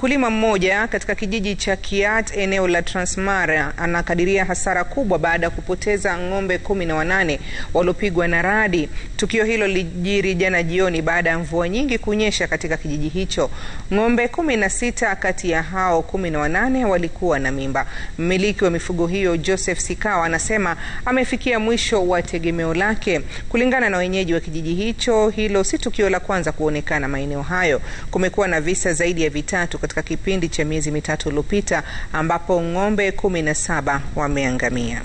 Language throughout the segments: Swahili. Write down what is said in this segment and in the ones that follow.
Mkulima mmoja katika kijiji cha Kiat eneo la Transmara anakadiria hasara kubwa baada ya kupoteza ng'ombe 18 waliopigwa na radi. Tukio hilo lilijiri jana jioni baada ya mvua nyingi kunyesha katika kijiji hicho. Ng'ombe 16 kati ya hao 18 walikuwa na mimba. Mmiliki wa mifugo hiyo Joseph Sikawa anasema amefikia mwisho wa tegemeo lake. Kulingana na wenyeji wa kijiji hicho, hilo si tukio la kwanza kuonekana maeneo hayo. Kumekuwa na visa zaidi ya vitatu katika kipindi cha miezi mitatu iliyopita ambapo ng'ombe 17 wameangamia.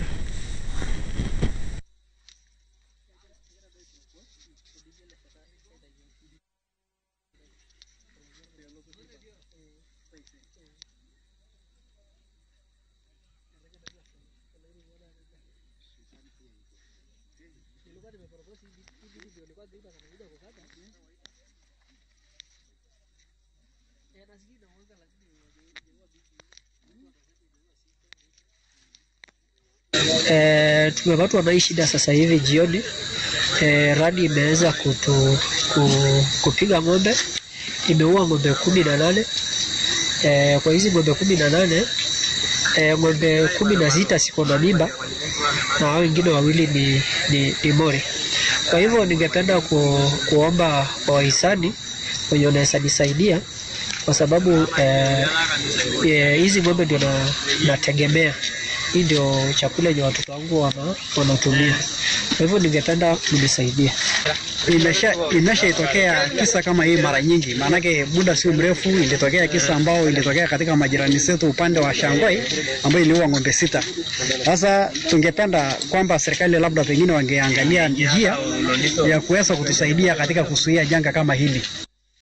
Tumepatwa na shida sasa hivi jioni. Radi imeweza kupiga ng'ombe, imeua ng'ombe 18. Kwa hizi ng'ombe 18, ng'ombe 16 siko na mimba na wengine wawili ni mori. Kwa hivyo ningependa kuomba wahisani wenye wanaweza nisaidia, kwa sababu hizi ng'ombe ndio nategemea. Hii ndio chakula yenye watoto wangu wanatumia. Kwa hivyo ningependa mnisaidie. Imeshaitokea kisa kama hii mara nyingi. Maanake muda si mrefu ilitokea kisa ambao ilitokea katika majirani zetu upande wa Shangwai ambao iliua ng'ombe 6. Sasa tungependa kwamba serikali labda pengine wangeangalia njia ya kuweza kutusaidia katika kuzuia janga kama hili.